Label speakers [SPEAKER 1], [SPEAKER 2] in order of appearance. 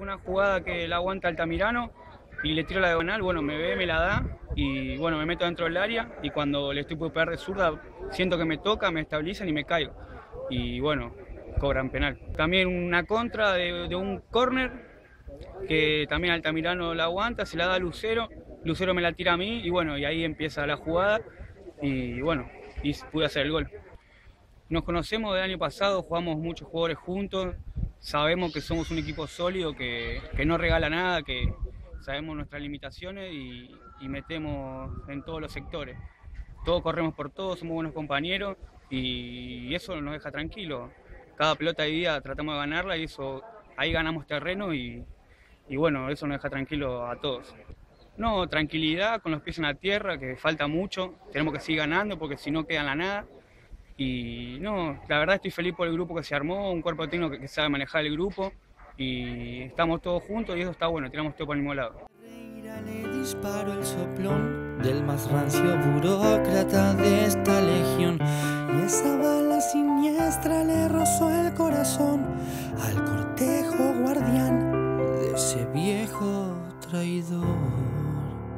[SPEAKER 1] una jugada que la aguanta Altamirano y le tiro la diagonal, bueno, me ve, me la da y bueno, me meto dentro del área y cuando le estoy por pegar de zurda siento que me toca, me estabilizan y me caigo. Y bueno, cobran penal. También una contra de un córner que también Altamirano la aguanta, se la da a Lucero, Lucero me la tira a mí y bueno, y ahí empieza la jugada y bueno, y pude hacer el gol. Nos conocemos del año pasado, jugamos muchos jugadores juntos, sabemos que somos un equipo sólido, que no regala nada, que sabemos nuestras limitaciones y metemos en todos los sectores. Todos corremos por todos, somos buenos compañeros y eso nos deja tranquilos. Cada pelota de día tratamos de ganarla y eso, ahí ganamos terreno y bueno, eso nos deja tranquilos a todos. No, tranquilidad, con los pies en la tierra, que falta mucho, tenemos que seguir ganando porque si no queda en la nada. Y no, la verdad estoy feliz por el grupo que se armó, un cuerpo técnico que sabe manejar el grupo y estamos todos juntos y eso está bueno, tiramos todo para el mismo lado.
[SPEAKER 2] Le disparo el soplón del más rancio burócrata de esta legión y esa bala siniestra le rozó el corazón al